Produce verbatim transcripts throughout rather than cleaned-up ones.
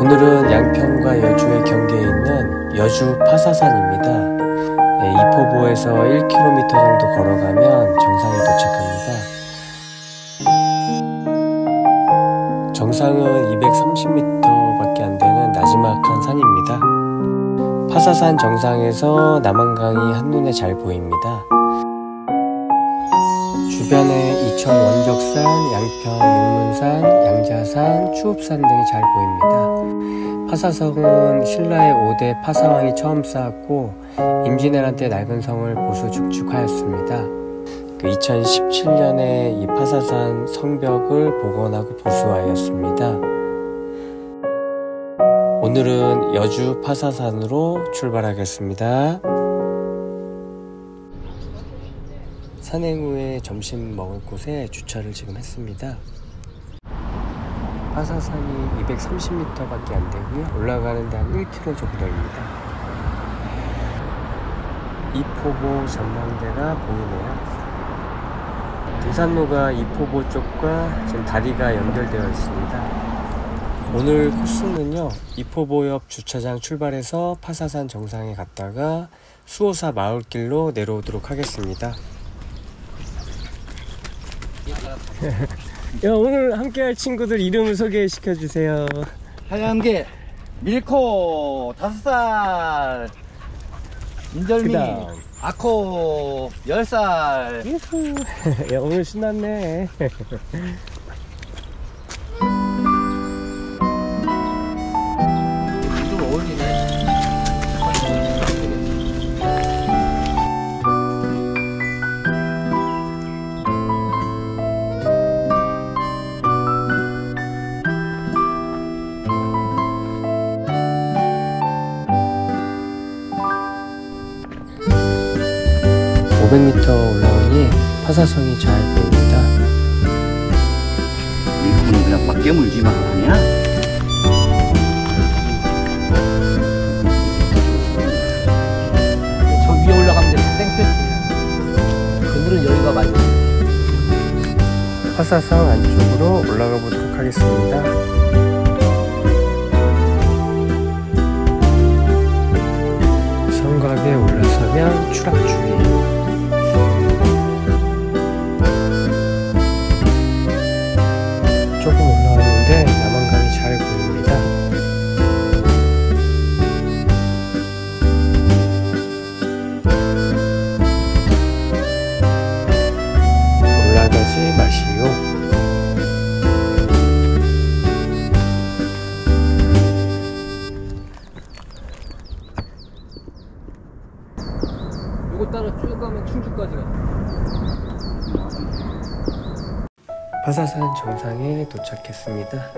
오늘은 양평과 여주의 경계에 있는 여주 파사산입니다. 네, 이포보에서 일 킬로미터 정도 걸어가면 정상에 도착합니다. 정상은 이백삼십 미터밖에 안 되는 나지막한 산입니다. 파사산 정상에서 남한강이 한눈에 잘 보입니다. 주변에 이천 원적산, 양평 용문산, 양자산, 추읍산 등이 잘 보입니다. 파사성은 신라의 오 대 파사왕이 처음 쌓았고 임진왜란 때 낡은 성을 보수 증축하였습니다. 그 이천십칠 년에 이 파사산 성벽을 복원하고 보수하였습니다. 오늘은 여주 파사산으로 출발하겠습니다. 산행 후에 점심 먹을 곳에 주차를 지금 했습니다. 파사산이 이백삼십 미터밖에 안 되고요. 올라가는데 한 일 킬로미터 정도입니다. 이포보 전망대가 보이네요. 등산로가 이포보 쪽과 지금 다리가 연결되어 있습니다. 오늘 코스는요, 이포보 옆 주차장 출발해서 파사산 정상에 갔다가 수오사 마을길로 내려오도록 하겠습니다. 야, 오늘 함께할 친구들 이름을 소개시켜 주세요. 하얀게 밀코 다섯 살, 인절미 그다음. 아코 열 살. 야, 오늘 신났네. 좀 어울리네. 오백 미터 올라오니 파사성이 잘 보입니다. 밀코는 그냥 막 깨물지만 아니야? 저 위에 올라가면 돼. 땡볕이야. 그늘은 여기가 많이. 파사성 안쪽으로 올라가 보도록 하겠습니다. 성곽에 올라서면 추락주의. 조금 올라왔는데 남한강이 잘 보입니다. 올라가지 마시오. 이거 따라 쭉 가면 충주까지 가. 파사산 정상에 도착했습니다.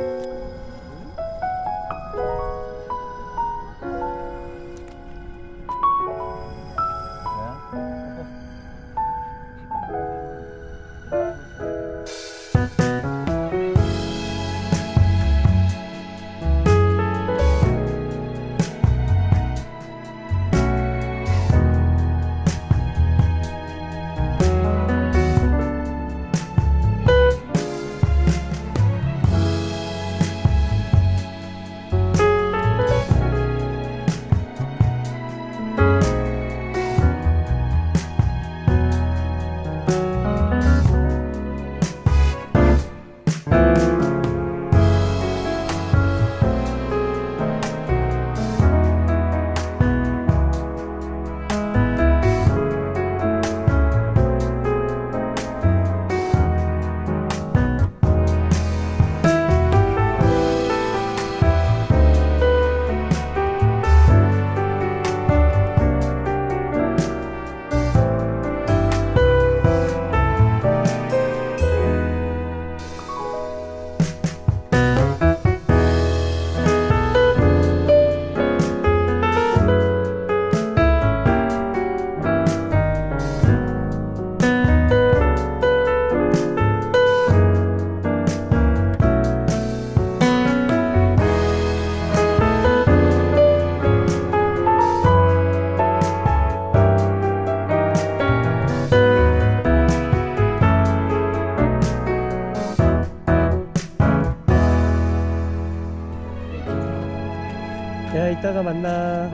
야, 이따가 만나.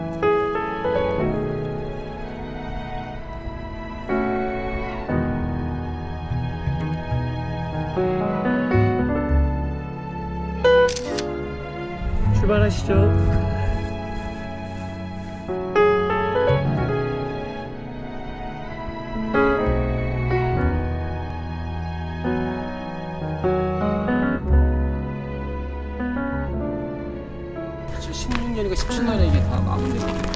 출발하시죠. 십육 년인가 십칠 년에 이게 다 마무리되거든요.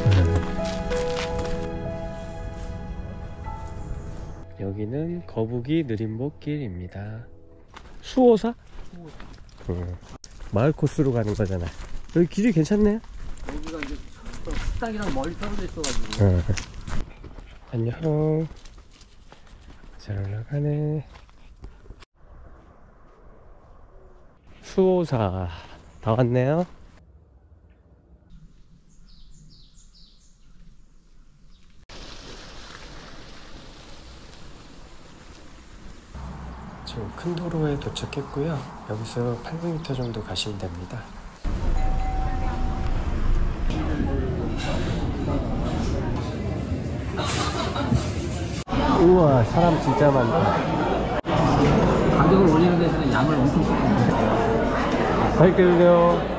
여기는 거북이 느림목길입니다. 수호사? 수호사. 응. 마을 코스로 가는 거잖아. 여기 길이 괜찮네. 여기가 이제 식당이랑 멀리 떨어져 있어가지고. 응. 안녕. 잘 올라가네. 수호사 다 왔네요. 지금 큰 도로에 도착했고요. 여기서 팔백 미터 정도 가시면 됩니다. 우와, 사람 진짜 많다. 가격을 올리는 데서는 양을 엄청 쏟습니다. 잘 끌려.